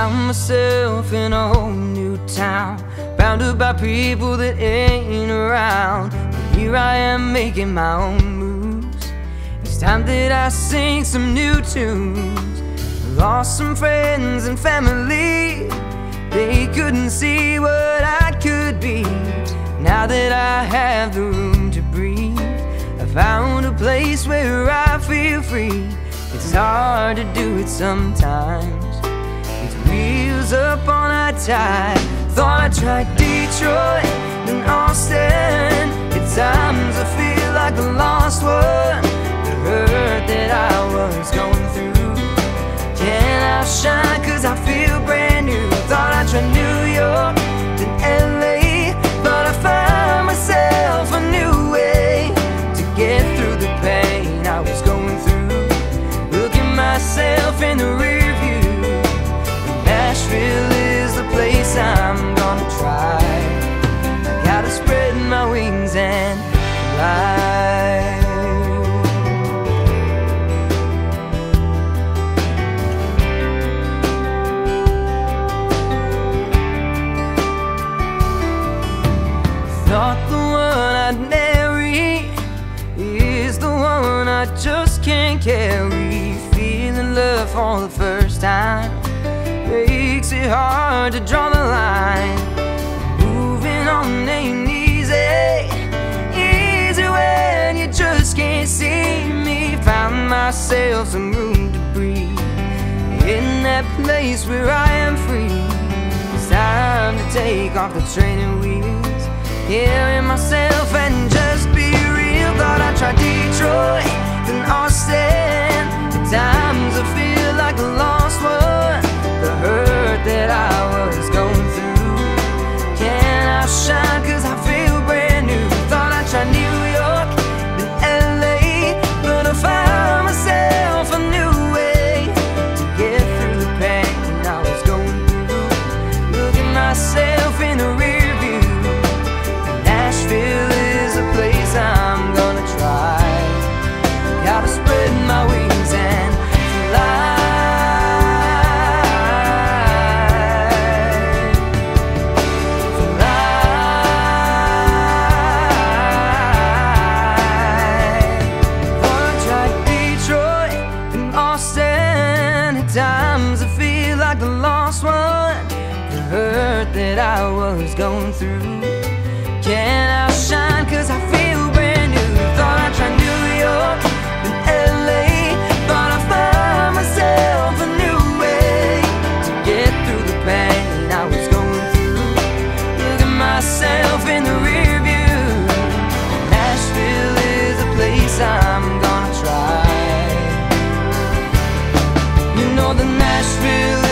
found myself in a whole new town, bounded by people that ain't around. But here I am making my own moves. It's time that I sing some new tunes. Lost some friends and family, they couldn't see what I could be. Now that I have the room to breathe, I found a place where I feel free. It's hard to do it sometimes, with wheels up on a tide. Thought I'd try Detroit and Austin. At times I feel like the lost one. The hurt that I was going through can't outshine, cause I feel brand new. Thought I'd try New York, then LA, but I found myself a new way to get through the pain I was going through. Look at myself in the rear view. Nashville is the place I'm gonna try. I gotta spread my wings and fly. Thought the one I'd marry is the one I just can't carry. Feeling love for the first time makes it hard to draw the line. Moving on ain't easy, easy when you just can't see me. Found myself some room to breathe in that place where I am free. It's time to take off the training wheels, carry myself and just be real. Thought I'd try Detroit, then Austin. At times I feel like a lost one. The hurt that I was going through can't outshine, cause I feel brand new. Thought I'd try New York, then LA, but I found myself a new way to get through the pain I was going through. Look at myself in the rear view. Nashville is a place I'm gonna try. Gotta spread my wings and fly. Times I feel like the lost one. The hurt that I was going through can't outshine, cause I feel brand new. Thought I'd try New York, then LA, but I found myself a new way to get through the pain I was going through. Look at myself in the rear view. Nashville is a place I'm gonna try. You know that Nashville